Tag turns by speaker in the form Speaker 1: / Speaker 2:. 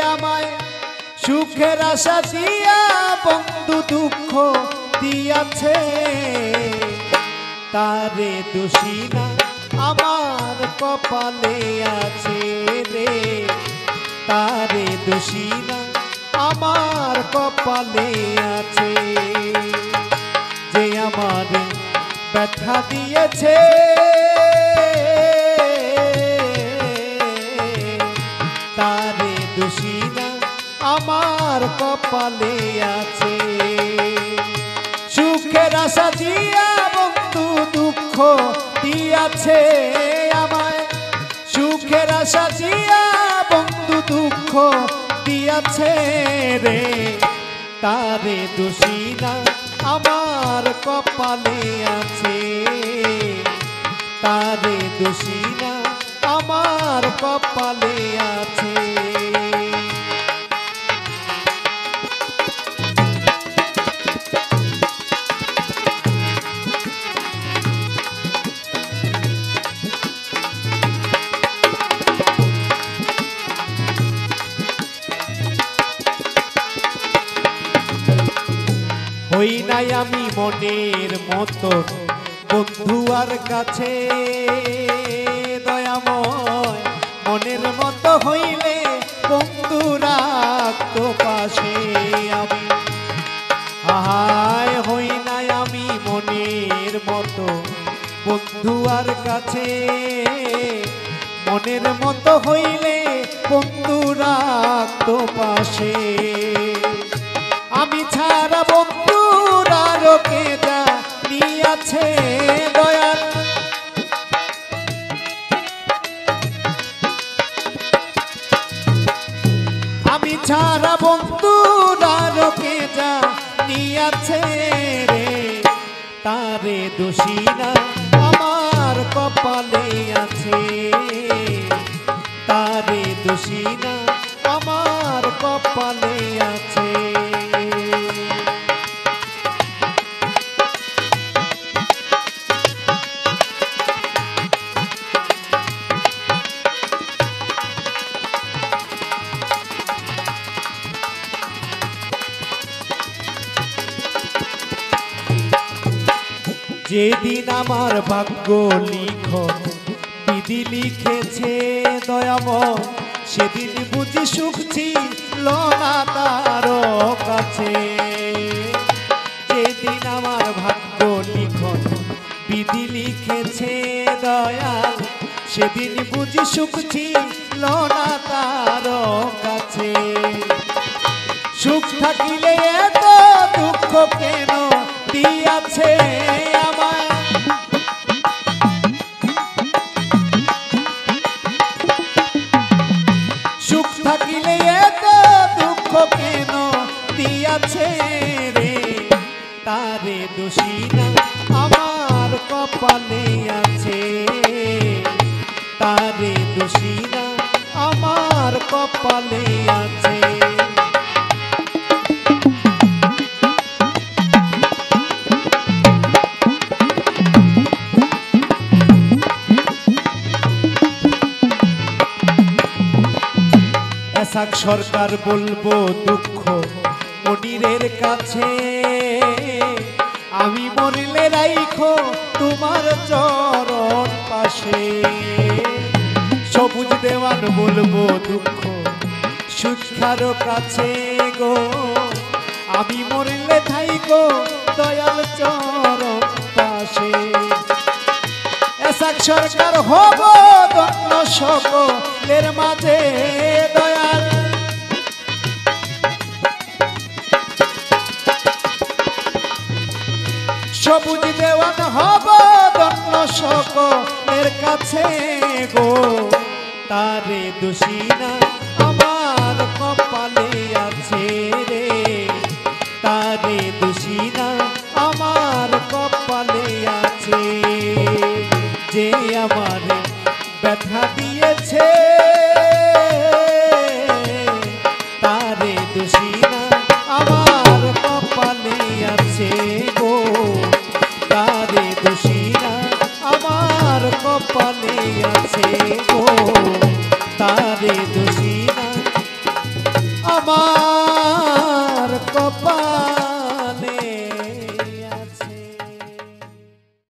Speaker 1: আমায় সুখের আশা দিয়া বন্ধু দুঃখ দিয়াছে তারে দোষী না আমার কপালে আছে রে তারে দোষী না আমার কপালে আছে যে আমার ব্যথা দিয়েছে তারে দোষী না আমার কপালে আছে সুখের আশা দিয়া বন্ধু দুঃখ দিয়াছে আমায় সুখের আশা দিয়া বন্ধু দুঃখ দিয়াছে রে তারে দোষী না আমার কপালে আছে তারে দোষী না আমার কপালে আছে হই নাই আমি মনের মতো বন্ধু আর কাছে দয়াময় মনের মতো হইলে বন্ধু রাখতো পাশে আমি আহায় হই নাই আমি মনের মতো বন্ধু আর কাছে মনের মতো হইলে বন্ধু রাখতো পাশে আমি ছাড়া বন্ধুর আরো কে জানিয়াছে দয়াল আমি ছাড়া বন্ধুর আরো কে জানিয়াছে রে তারে দোষী না আমার কপালে আছে তারে দোষী না আমার কপালে আছে যেদিন আমার ভাগ্য লিখন বিধি লিখেছে দয়াময় সেদিন বুঝি সুখ ছিল না তার কাছে যেদিন আমার ভাগ্য লিখন বিধি লিখেছে দয়াল সেদিন বুঝি সুখ ছিল না তার কাছে সুখ থাকিলে এত দুঃখ কেন দিয়াছে আমায় সুখ থাকিলে এত দুঃখ কেন দিয়াছে রে তারে দোষী না আমার কপালে আছে তারে দোষী না আমার কপালে আছে এসাক সরকার বলবো দুঃখ মনিরের কাছে আমি মরলে রাইখো তোমার চরণ পাশে সবুজ দেওয়ান বলবো দুঃখ সুখার কাছে গো আমি মরলে থাইকো দয়াল চরণ পাশে এসাক সরকার হব ধন্য সকলের মাঝে দয়াল সবুজ দেওয়ান হব ধন্য সকলের কাছে গো তারে দোষী না আমার কপালে আছে রে তারে দোষী না আমার কপালে আছে যে আমার ব্যথা দিয়েছে তারে দোষী না আমার কপালে আছে গো তারে দোষী না আমার কপালে আছে গো তারে দোষী আমার কপাল